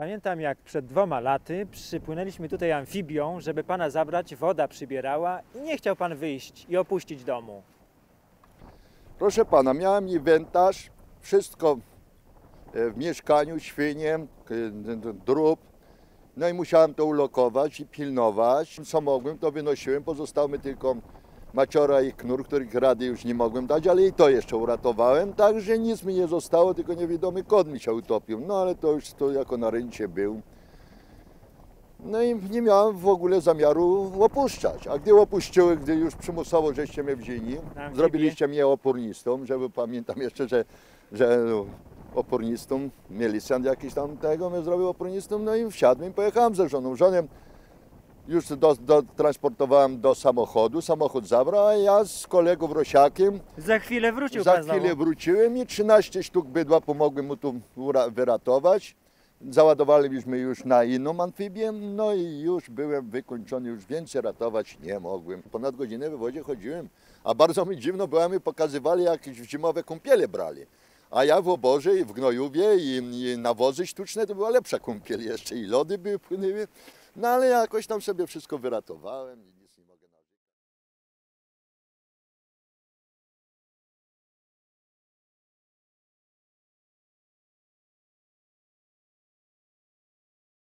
Pamiętam, jak przed 2 laty przypłynęliśmy tutaj amfibią, żeby pana zabrać, woda przybierała i nie chciał pan wyjść i opuścić domu. Proszę pana, miałem inwentarz, wszystko w mieszkaniu, świnie, drób. No i musiałem to ulokować i pilnować. Co mogłem, to wynosiłem. Pozostał mi tylko maciora i knur, których rady już nie mogłem dać, ale i to jeszcze uratowałem. Także nic mi nie zostało, tylko niewidomy kot mi się utopił. No ale to już to jako na ryncie był. No i nie miałem w ogóle zamiaru opuszczać. A gdy opuściłem, gdy już przymusowo żeście mnie wzięli, zrobiliście mnie opornistą, żeby pamiętam jeszcze, że opornistą, milicjant jakiś tam tego mnie zrobił opornistą, no i wsiadłem i pojechałem ze żoną. Żonę już transportowałem do samochodu, samochód zabrał, a ja z kolegą Rosiakiem Za chwilę wrócił za pan chwilę znowu. wróciłem i 13 sztuk bydła pomogłem mu tu wyratować. Załadowaliśmy już na inną amfibię, no i już byłem wykończony, już więcej ratować nie mogłem. Ponad godzinę w wodzie chodziłem, a bardzo mi dziwno było, mi pokazywali, jakieś zimowe kąpiele brali. A ja w oborze i w gnojubie i nawozy sztuczne to była lepsza kąpiel jeszcze i lody były, płynęły. No ale jakoś tam sobie wszystko wyratowałem.